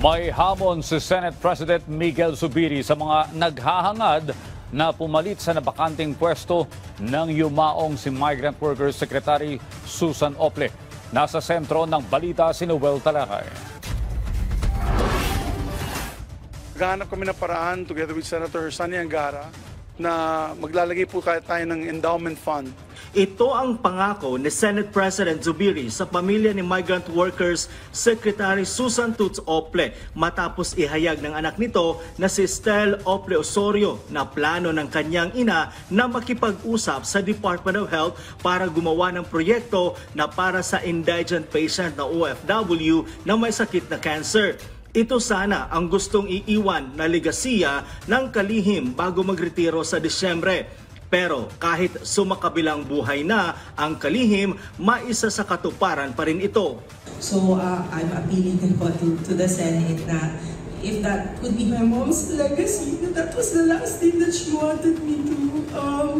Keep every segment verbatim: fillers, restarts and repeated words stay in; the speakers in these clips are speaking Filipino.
May hamon si Senate President Miguel Zubiri sa mga naghahangad na pumalit sa nabakanting pwesto ng yumaong si Migrant Workers Secretary Susan Ople. Nasa sentro ng balita si Noel Talakay. Naghahanap kami ng paraan together with Senator Sani Angara na maglalagay po tayo ng endowment fund. Ito ang pangako ni Senate President Zubiri sa pamilya ni Migrant Workers Secretary Susan Toots Ople matapos ihayag ng anak nito na si Stel Ople Osorio na plano ng kanyang ina na makipag-usap sa Department of Health para gumawa ng proyekto na para sa indigent patient na O F W na may sakit na cancer. Ito sana ang gustong iiwan na legasiya ng kalihim bago magretiro sa Disyembre. Pero kahit sumakabilang buhay na ang kalihim, maisa sa katuparan pa rin ito. So uh, I'm appealing po to, to the Senate na if that could be my mom's legacy, that was the last thing that she wanted me to, um,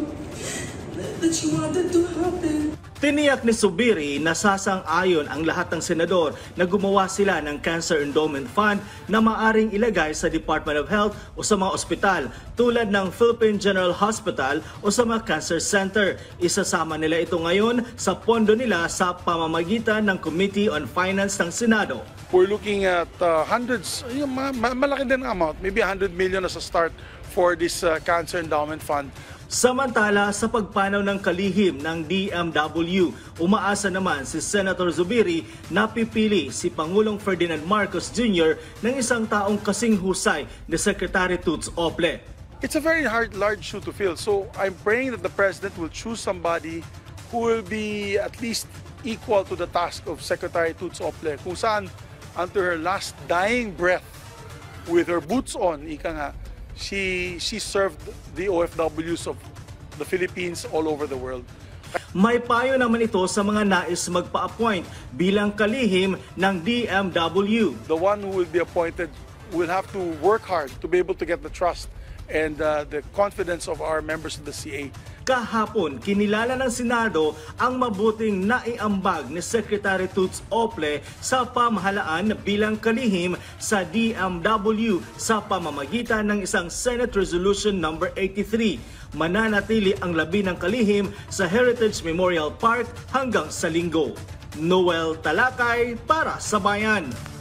that she wanted to happen. Tiniyak ni Zubiri na sasang-ayon ang lahat ng senador na gumawa sila ng Cancer Endowment Fund na maaring ilagay sa Department of Health o sa mga ospital tulad ng Philippine General Hospital o sa mga cancer center. Isasama nila ito ngayon sa pondo nila sa pamamagitan ng Committee on Finance ng Senado. We're looking at uh, hundreds, yung ma ma malaki din ang amount, maybe one hundred million as a start for this uh, Cancer Endowment Fund. Samantala, sa pagpanaw ng kalihim ng D M W, umaasa naman si Senator Zubiri na pipili si Pangulong Ferdinand Marcos Junior ng isang taong kasing husay ni Secretary Toots Ople. It's a very hard, large shoe to fill. So I'm praying that the President will choose somebody who will be at least equal to the task of Secretary Toots Ople, kung saan until her last dying breath with her boots on, ika nga, She, she served the O F Ws of the Philippines all over the world. May payo naman ito sa mga nais magpa-appoint bilang kalihim ng D M W. The one who will be appointed will have to work hard to be able to get the trust and uh, the confidence of our members of the C A. Kahapon, kinilala ng Senado ang mabuting naiambag ni Secretary Toots Ople sa pamahalaan bilang kalihim sa D M W sa pamamagitan ng isang Senate Resolution number eighty-three. Mananatili ang labi ng kalihim sa Heritage Memorial Park hanggang sa Linggo. Noel Talakay para sa Bayan.